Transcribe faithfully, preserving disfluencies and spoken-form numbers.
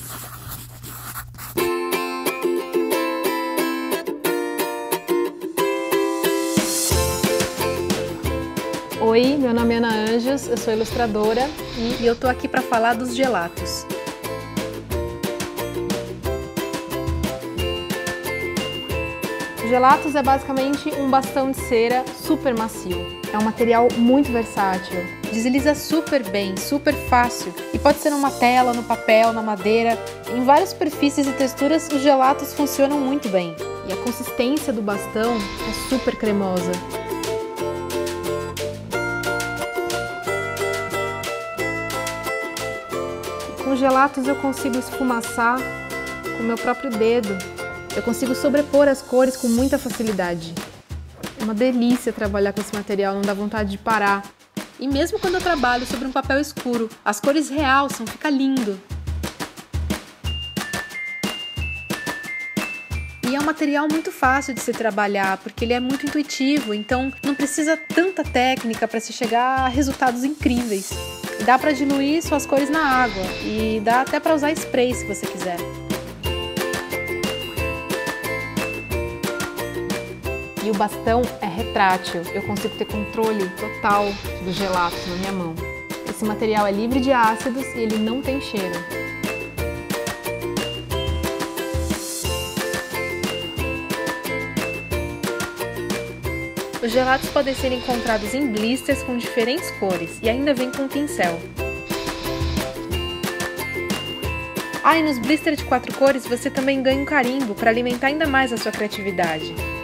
Oi, meu nome é Ana Anjos, eu sou ilustradora e eu tô aqui para falar dos gelatos. O gelatos é basicamente um bastão de cera super macio. É um material muito versátil. Desliza super bem, super fácil e pode ser numa tela, no papel, na madeira. Em várias superfícies e texturas, os gelatos funcionam muito bem. E a consistência do bastão é super cremosa. Com gelatos eu consigo esfumaçar com o meu próprio dedo. Eu consigo sobrepor as cores com muita facilidade. É uma delícia trabalhar com esse material, não dá vontade de parar. E mesmo quando eu trabalho sobre um papel escuro, as cores realçam, fica lindo. E é um material muito fácil de se trabalhar, porque ele é muito intuitivo, então não precisa tanta técnica para se chegar a resultados incríveis. Dá para diluir suas cores na água e dá até para usar spray se você quiser. E o bastão é retrátil, eu consigo ter controle total do gelato na minha mão. Esse material é livre de ácidos e ele não tem cheiro. Os gelatos podem ser encontrados em blisters com diferentes cores e ainda vem com um pincel. Ah, e nos blisters de quatro cores você também ganha um carimbo para alimentar ainda mais a sua criatividade.